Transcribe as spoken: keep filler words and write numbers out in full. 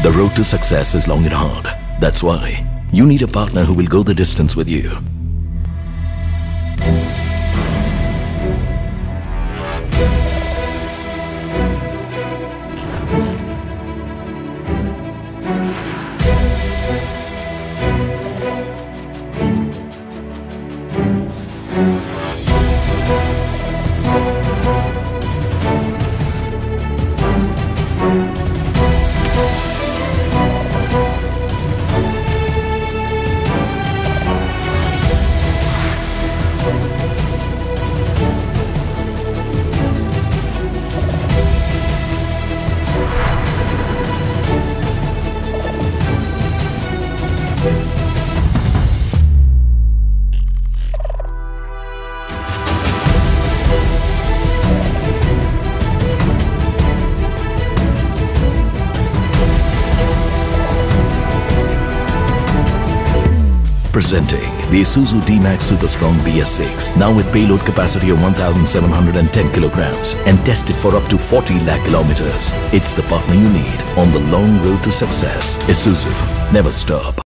The road to success is long and hard. That's why you need a partner who will go the distance with you. Presenting the ISUZU D-MAX Super Strong B S six, now with payload capacity of one thousand seven hundred ten kilograms and tested for up to forty lakh kilometers. It's the partner you need on the long road to success. ISUZU, never stop.